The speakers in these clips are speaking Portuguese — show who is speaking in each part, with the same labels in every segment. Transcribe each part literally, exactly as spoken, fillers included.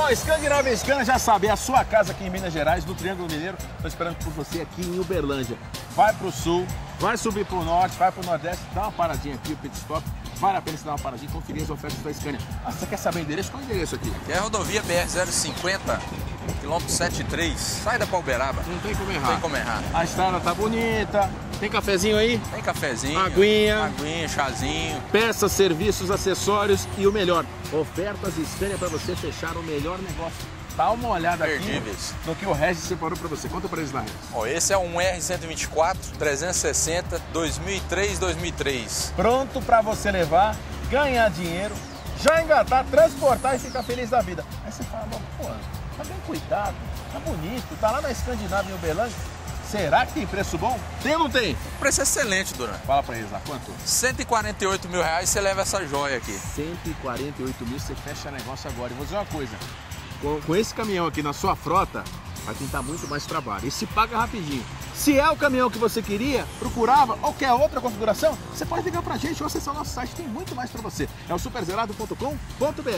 Speaker 1: Bom, Escandinávia Scania já sabe, é a sua casa aqui em Minas Gerais, no Triângulo Mineiro. Estou esperando por você aqui em Uberlândia. Vai para o sul, vai subir para o norte, vai para o nordeste, dá uma paradinha aqui, o pit stop. Vale a pena você dar uma paradinha e conferir as ofertas da Scania. Ah, você quer saber o endereço? Qual é o endereço aqui?
Speaker 2: É a rodovia B R zero cinquenta, quilômetro setenta e três, sai da Pauberaba.
Speaker 1: Não tem como errar.
Speaker 2: Não tem como errar.
Speaker 1: A estrada tá bonita. Tem cafezinho aí?
Speaker 2: Tem cafezinho,
Speaker 1: aguinha,
Speaker 2: aguinha, chazinho.
Speaker 1: Peças, serviços, acessórios e o melhor, ofertas Scania para você fechar o melhor negócio. Dá uma olhada
Speaker 2: Perdíveis.
Speaker 1: aqui no que o Regis separou para você. Conta para eles lá, Regis.
Speaker 2: Ó, esse é um R cento e vinte e quatro, trezentos e sessenta, dois mil e três, dois mil e três.
Speaker 1: Pronto para você levar, ganhar dinheiro, já engatar, transportar e ficar feliz da vida. Aí você fala, pô, tá bem cuidado, tá bonito, tá lá na Escandinávia em Uberlândia. Será que tem preço bom? Tem ou não tem?
Speaker 2: O preço é excelente, Duran.
Speaker 1: Fala pra eles lá, quanto?
Speaker 2: cento e quarenta e oito mil reais você leva essa joia aqui.
Speaker 1: cento e quarenta e oito mil, você fecha negócio agora. E vou dizer uma coisa, com, com esse caminhão aqui na sua frota, vai pintar muito mais trabalho. E se paga rapidinho. Se é o caminhão que você queria, procurava, ou quer outra configuração, você pode ligar pra gente ou acessar o nosso site, tem muito mais pra você. É o super zerado ponto com ponto br.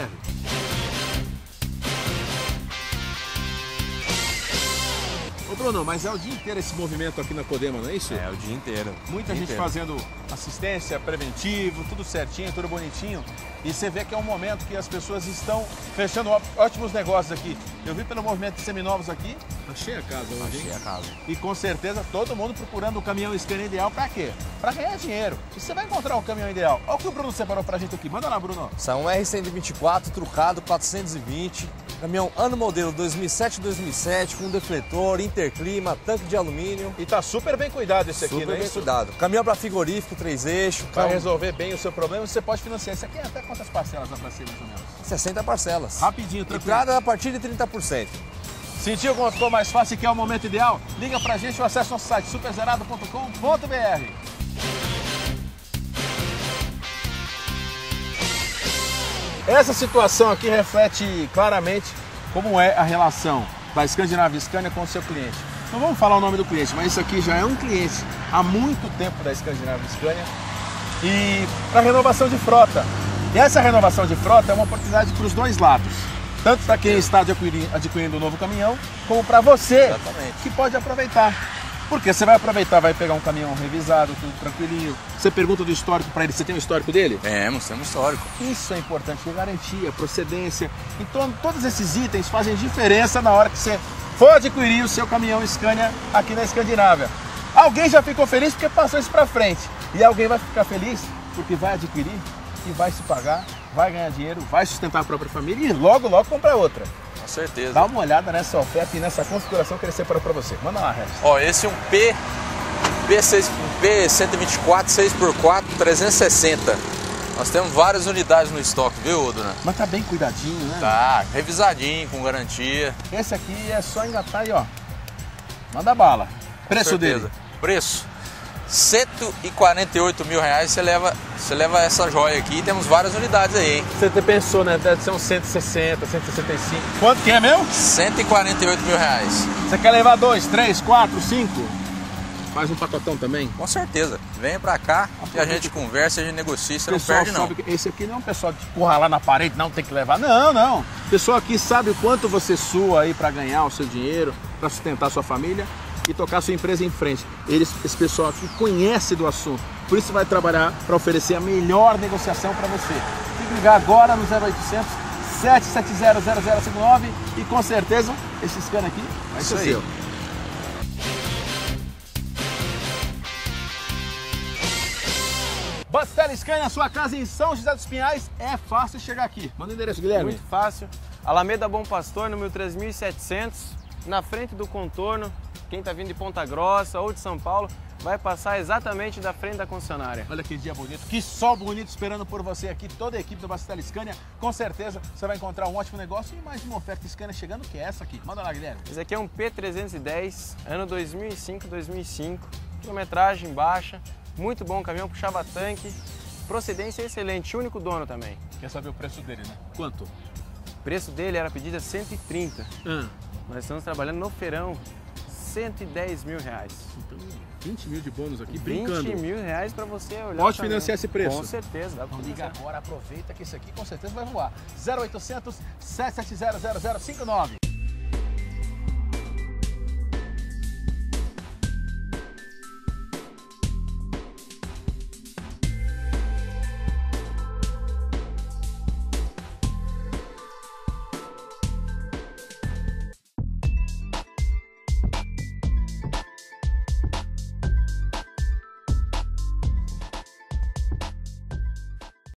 Speaker 1: Ô Bruno, mas é o dia inteiro esse movimento aqui na Codema, não é isso?
Speaker 2: É, o dia inteiro.
Speaker 1: Muita
Speaker 2: dia
Speaker 1: gente
Speaker 2: inteiro.
Speaker 1: fazendo assistência, preventivo, tudo certinho, tudo bonitinho. E você vê que é um momento que as pessoas estão fechando ótimos negócios aqui. Eu vi pelo movimento de seminovos aqui, achei a casa hoje,
Speaker 2: Achei
Speaker 1: hein?
Speaker 2: a casa.
Speaker 1: E com certeza todo mundo procurando o caminhão Scania ideal pra quê? Pra ganhar dinheiro. E você vai encontrar o caminhão ideal. Olha o que o Bruno separou pra gente aqui. Manda lá, Bruno.
Speaker 3: Isso é um R cento e vinte e quatro trucado quatrocentos e vinte, caminhão ano modelo dois mil e sete dois mil e sete, com defletor, interclima, tanque de alumínio.
Speaker 1: E tá super bem cuidado esse aqui,
Speaker 3: Super
Speaker 1: não é
Speaker 3: bem
Speaker 1: isso?
Speaker 3: cuidado. Caminhão para frigorífico, três eixos.
Speaker 1: Vai
Speaker 3: então,
Speaker 1: resolver bem o seu problema, você pode financiar. Isso aqui é até quantas parcelas dá pra ser, mais ou menos?
Speaker 3: sessenta parcelas.
Speaker 1: Rapidinho, tranquilo.
Speaker 3: Entrada a partir de trinta por cento.
Speaker 1: Sentiu como ficou mais fácil e que é o momento ideal? Liga pra gente ou acesse nosso site super zerado ponto com ponto br. Essa situação aqui reflete claramente como é a relação da Escandinávia Scania com o seu cliente. Não vamos falar o nome do cliente, mas isso aqui já é um cliente há muito tempo da Escandinávia Scania e para renovação de frota. E essa renovação de frota é uma oportunidade para os dois lados. Tanto para quem está adquirindo, adquirindo um novo caminhão, como para você,
Speaker 2: Exatamente.
Speaker 1: que pode aproveitar. Porque você vai aproveitar, vai pegar um caminhão revisado, tudo tranquilinho. Você pergunta do histórico para ele, você tem um histórico dele?
Speaker 2: Temos, temos histórico.
Speaker 1: Isso é importante, ter garantia, procedência. Então, todos esses itens fazem diferença na hora que você for adquirir o seu caminhão Scania aqui na Escandinávia. Alguém já ficou feliz porque passou isso para frente. E alguém vai ficar feliz porque vai adquirir e vai se pagar, vai ganhar dinheiro, vai sustentar a própria família e logo, logo comprar outra.
Speaker 2: Com certeza.
Speaker 1: Dá uma olhada nessa oferta e nessa configuração que ele separou para você. Manda lá, Regis.
Speaker 2: Ó, esse é um P, P, seis, P cento e vinte e quatro, seis por quatro, trezentos e sessenta. Nós temos várias unidades no estoque, viu, Dona?
Speaker 1: Mas tá bem cuidadinho, né?
Speaker 2: Tá, revisadinho, com garantia.
Speaker 1: Esse aqui é só engatar aí, ó. Manda bala. Preço
Speaker 2: Com
Speaker 1: dele.
Speaker 2: certeza. Preço. cento e quarenta e oito mil reais você leva, você leva essa joia aqui. Temos várias unidades aí, hein?
Speaker 1: Você até pensou, né? Deve ser uns cento e sessenta, cento e sessenta e cinco. Quanto que é mesmo?
Speaker 2: cento e quarenta e oito mil reais.
Speaker 1: Você quer levar dois, três, quatro, cinco? Faz um pacotão também.
Speaker 2: Com certeza. Venha pra cá e a gente conversa, a gente negocia, você
Speaker 1: O
Speaker 2: não
Speaker 1: pessoal
Speaker 2: perde não.
Speaker 1: sabe que esse aqui não é um pessoal de empurrar lá na parede, não tem que levar. Não, não. O pessoal aqui sabe o quanto você sua aí para ganhar o seu dinheiro, para sustentar a sua família e tocar a sua empresa em frente. Eles, esse pessoal aqui conhece do assunto. Por isso vai trabalhar para oferecer a melhor negociação para você. Tem que ligar agora no zero oitocentos, sete sete zero, zero zero cinco nove e com certeza esse Scania aqui vai ser
Speaker 2: Isso aí.
Speaker 1: seu. Bastela Scania, sua casa em São José dos Pinhais, é fácil chegar aqui. Manda o endereço, Guilherme.
Speaker 4: Muito fácil. Alameda Bom Pastor, número três mil e setecentos, na frente do contorno. Quem está vindo de Ponta Grossa ou de São Paulo vai passar exatamente da frente da concessionária.
Speaker 1: Olha que dia bonito, que sol bonito esperando por você aqui, toda a equipe do Bastela Scania. Com certeza você vai encontrar um ótimo negócio e mais uma oferta Scania chegando, que é essa aqui. Manda lá, Guilherme.
Speaker 4: Esse aqui é um P trezentos e dez, ano dois mil e cinco, dois mil e cinco, quilometragem baixa, muito bom caminhão, puxava tanque, procedência excelente, único dono também.
Speaker 1: Quer saber o preço dele, né? Quanto?
Speaker 4: O preço dele era pedido a cento e trinta.
Speaker 1: Hum.
Speaker 4: Nós estamos trabalhando no feirão, cento e dez mil reais.
Speaker 1: Então, vinte mil de bônus aqui, brincando.
Speaker 4: vinte mil reais para você olhar.
Speaker 1: Pode
Speaker 4: também.
Speaker 1: financiar esse preço?
Speaker 4: Com certeza. Dá
Speaker 1: Então
Speaker 4: pra
Speaker 1: liga
Speaker 4: financiar.
Speaker 1: agora, aproveita que esse aqui com certeza vai voar. zero oitocentos, sete sete zero, zero zero cinco nove.